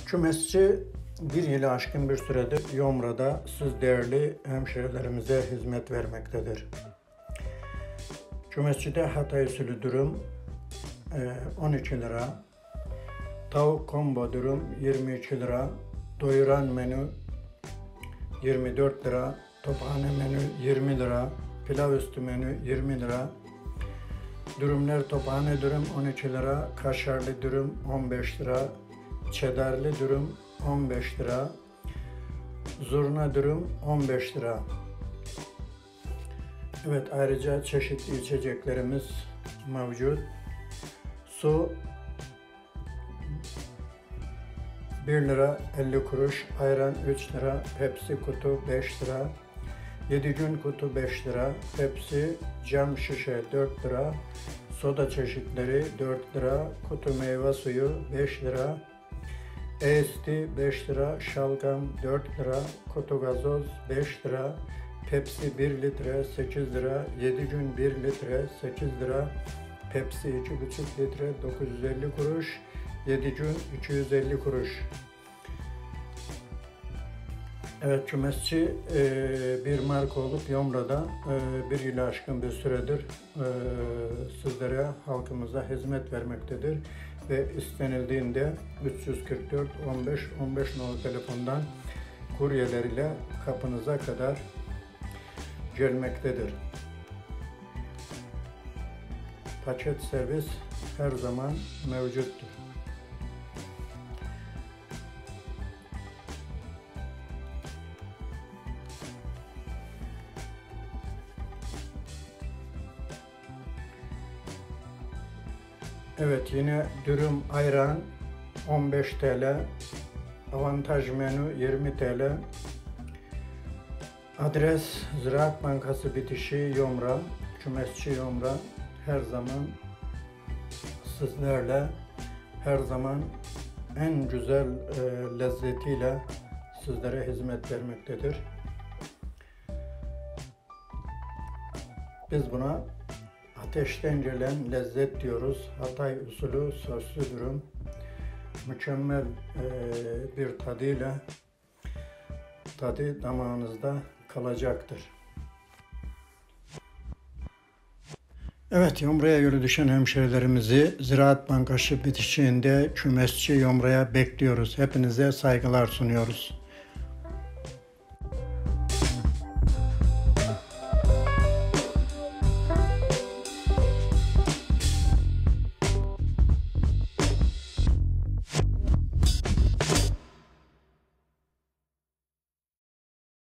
Kümesçi bir yılı aşkın bir süredir Yomra'da siz değerli hemşehrilerimize hizmet vermektedir. Kümesçide Hatay usulü dürüm 12 lira, tavuk combo dürüm 22 lira, doyuran menü 24 lira, tophane menü 20 lira, pilav üstü menü 20 lira, dürümler tophane dürüm 12 lira, kaşarlı dürüm 15 lira, çedarlı dürüm 15 lira, zurna dürüm 15 lira. Evet, ayrıca çeşitli içeceklerimiz mevcut. Su 1 lira 50 kuruş, ayran 3 lira, Pepsi kutu 5 lira, 7 gün kutu 5 lira, Pepsi cam şişe 4 lira, soda çeşitleri 4 lira, kutu meyve suyu 5 lira, Esti 5 lira, şalgam 4 lira, kutu gazoz 5 lira, Pepsi 1 litre 8 lira, 7 gün 1 litre 8 lira, Pepsi 2,5 litre 950 kuruş, 7 gün 250 kuruş. Evet, kümesçi bir marka olup Yomra'da bir yılı aşkın bir süredir sizlere, halkımıza hizmet vermektedir. Ve istenildiğinde 344 15 15 nolu telefondan kuryeler ile kapınıza kadar gelmektedir. Paket servis her zaman mevcuttur. Evet, yine dürüm ayran 15 TL, avantaj menü 20 TL. Adres Ziraat Bankası bitişi Yomra, Kümesçi Yomra. Her zaman sizlerle, her zaman en güzel lezzetiyle sizlere hizmet vermektedir. Biz buna ateşten gelen lezzet diyoruz. Hatay usulü soslu dürüm. Mükemmel bir tadıyla tadı damağınızda kalacaktır. Evet, Yomra'ya yolu düşen hemşehrilerimizi Ziraat Bankası bitişiğinde Kümesçi Yomra'ya bekliyoruz. Hepinize saygılar sunuyoruz.